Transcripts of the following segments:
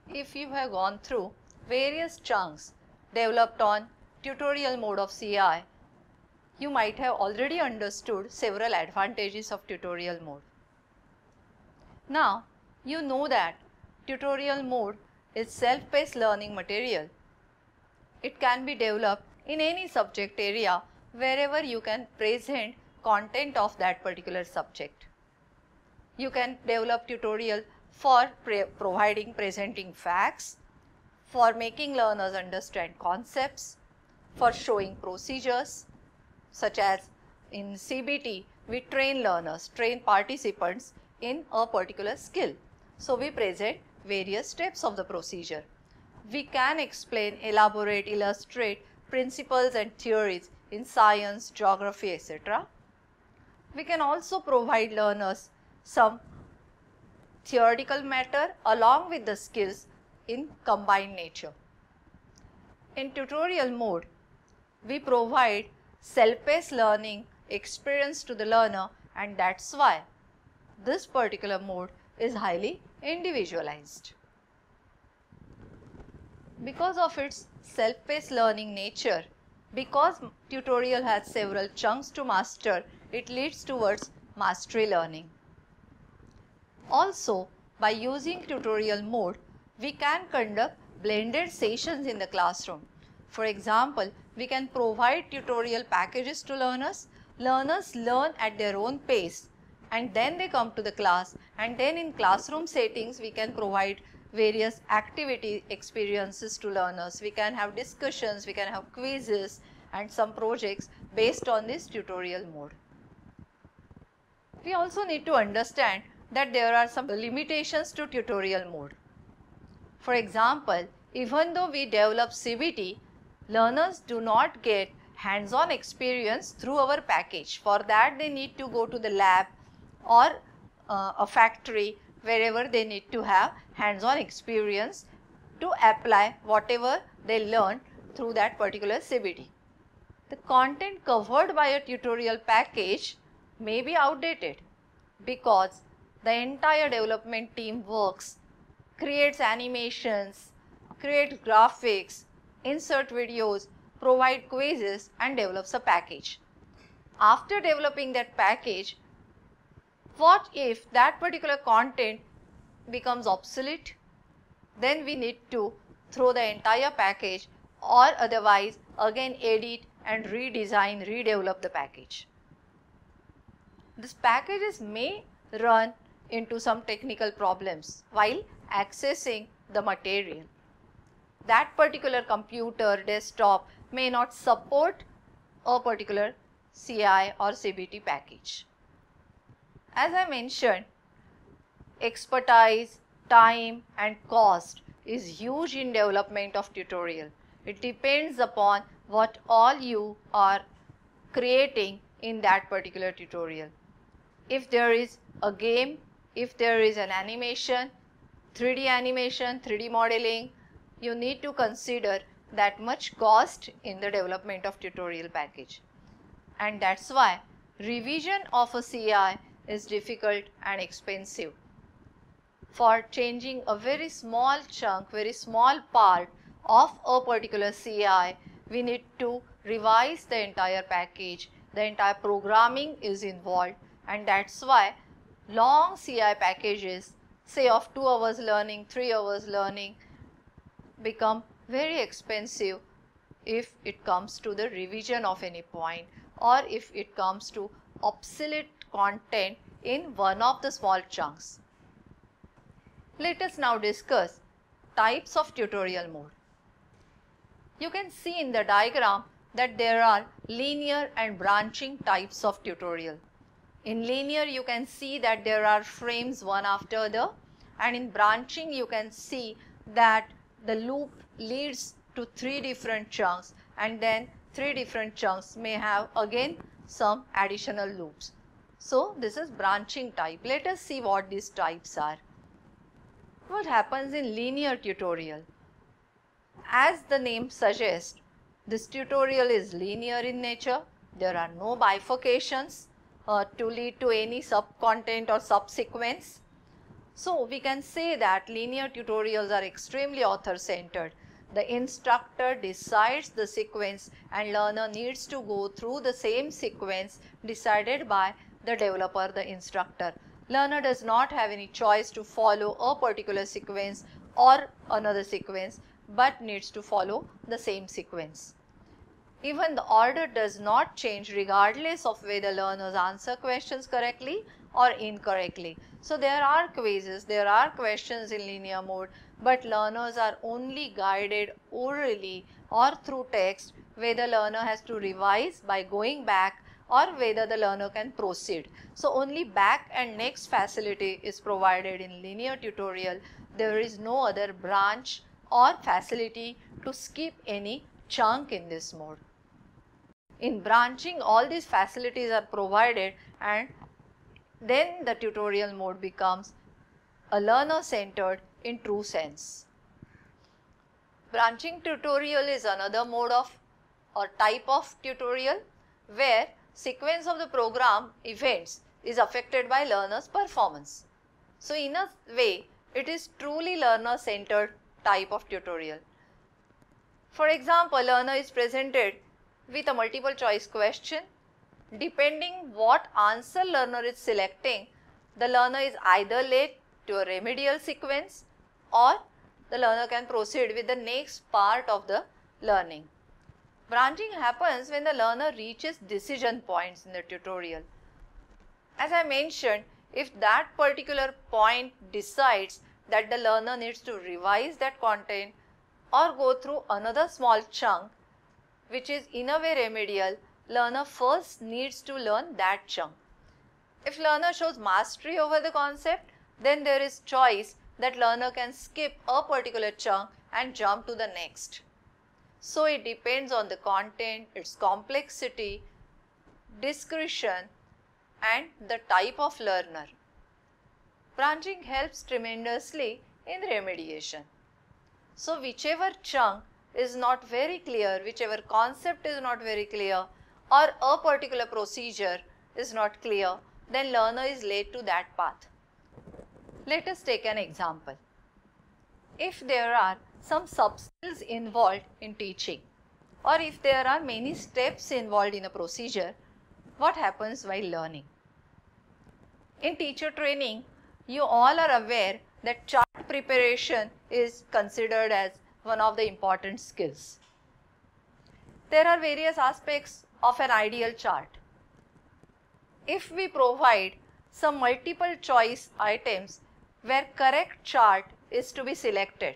If you have gone through various chunks developed on tutorial mode of CI, you might have already understood several advantages of tutorial mode. Now, you know that tutorial mode is self-paced learning material. It can be developed in any subject area wherever you can present content of that particular subject. You can develop tutorial for presenting facts, for making learners understand concepts, for showing procedures, such as in CBT, we train learners, train participants in a particular skill. So, we present various steps of the procedure. We can explain, elaborate, illustrate principles and theories in science, geography, etc. We can also provide learners some theoretical matter along with the skills in combined nature. In tutorial mode, we provide self-paced learning experience to the learner, and that's why this particular mode is highly individualized. Because of its self-paced learning nature, because tutorial has several chunks to master, it leads towards mastery learning. Also, by using tutorial mode, we can conduct blended sessions in the classroom. For example, we can provide tutorial packages to learners. Learners learn at their own pace and then they come to the class, and then in classroom settings we can provide various activity experiences to learners. We can have discussions, we can have quizzes and some projects based on this tutorial mode. We also need to understand that there are some limitations to tutorial mode. For example, even though we develop CBT, learners do not get hands-on experience through our package. For that, they need to go to the lab or a factory, wherever they need to have hands-on experience to apply whatever they learn through that particular CBT. The content covered by a tutorial package may be outdated because the entire development team works, creates animations, creates graphics, insert videos, provide quizzes and develops a package. After developing that package, what if that particular content becomes obsolete? Then we need to throw the entire package or otherwise again edit and redesign, redevelop the package. These packages may run into some technical problems while accessing the material. That particular computer, desktop may not support a particular CI or CBT package. As I mentioned, expertise, time and cost is huge in development of tutorial. It depends upon what all you are creating in that particular tutorial. If there is a game, if there is an animation, 3D modeling, you need to consider that much cost in the development of tutorial package. And that's why revision of a CI is difficult and expensive. For changing a very small chunk, very small part of a particular CI, we need to revise the entire package. The entire programming is involved, and that's why long CI packages, say of 2 hours learning, 3 hours learning, become very expensive if it comes to the revision of any point or if it comes to obsolete content in one of the small chunks. Let us now discuss types of tutorial mode. You can see in the diagram that there are linear and branching types of tutorial. In linear, you can see that there are frames one after the, and in branching you can see that the loop leads to 3 different chunks, and then 3 different chunks may have again some additional loops. So this is branching type. Let us see what these types are. What happens in linear tutorial? As the name suggests, this tutorial is linear in nature. There are no bifurcations to lead to any sub-content or subsequence. So we can say that linear tutorials are extremely author-centered. The instructor decides the sequence and learner needs to go through the same sequence decided by the developer, the instructor. Learner does not have any choice to follow a particular sequence or another sequence, but needs to follow the same sequence. Even the order does not change regardless of whether learners answer questions correctly or incorrectly. So there are quizzes, there are questions in linear mode, but learners are only guided orally or through text whether learner has to revise by going back or whether the learner can proceed. So only back and next facility is provided in linear tutorial. There is no other branch or facility to skip any chunk in this mode. In branching, all these facilities are provided, and then the tutorial mode becomes a learner centered in true sense. Branching tutorial is another mode of or type of tutorial where sequence of the program events is affected by learner's performance. So in a way, it is truly learner centered type of tutorial. For example, learner is presented with a multiple choice question. Depending what answer learner is selecting, the learner is either led to a remedial sequence or the learner can proceed with the next part of the learning. Branching happens when the learner reaches decision points in the tutorial. As I mentioned, if that particular point decides that the learner needs to revise that content or go through another small chunk, which is in a way remedial, learner first needs to learn that chunk. If learner shows mastery over the concept, then there is choice that learner can skip a particular chunk and jump to the next. So it depends on the content, its complexity, discretion and the type of learner. Branching helps tremendously in remediation. So whichever chunk is not very clear, whichever concept is not very clear, or a particular procedure is not clear, then learner is led to that path. Let us take an example. If there are some sub-skills involved in teaching, or if there are many steps involved in a procedure, what happens while learning? In teacher training, you all are aware that chart preparation is considered as one of the important skills. There are various aspects of an ideal chart. If we provide some multiple choice items where correct chart is to be selected,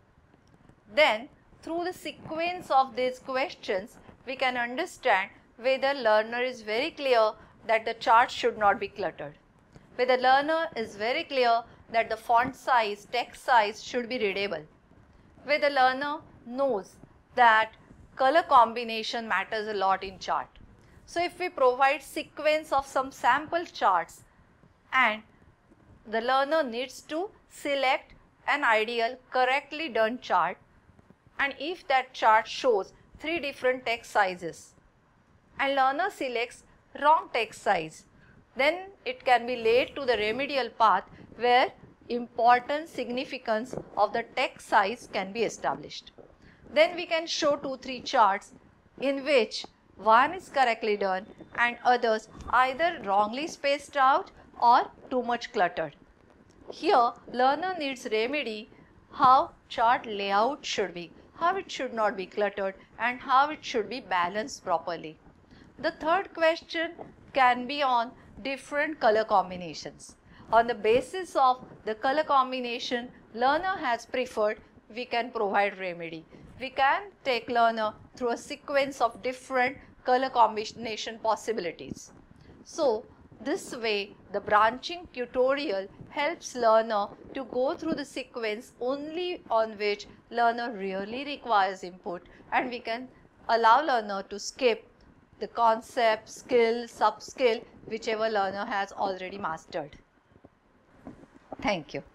then through the sequence of these questions, we can understand whether learner is very clear that the chart should not be cluttered, whether learner is very clear that the font size, text size should be readable, whether learner knows that color combination matters a lot in chart. So if we provide sequence of some sample charts and the learner needs to select an ideal correctly done chart, and if that chart shows 3 different text sizes and learner selects wrong text size, then it can be led to the remedial path where important significance of the text size can be established. Then we can show 2-3 charts in which one is correctly done and others either wrongly spaced out or too much cluttered. Here learner needs remedy how chart layout should be, how it should not be cluttered and how it should be balanced properly. The third question can be on different color combinations. On the basis of the color combination learner has preferred, we can provide remedy. We can take learner through a sequence of different color combination possibilities. So this way the branching tutorial helps learner to go through the sequence only on which learner really requires input, and we can allow learner to skip the concept, skill, sub-skill, whichever learner has already mastered. Thank you.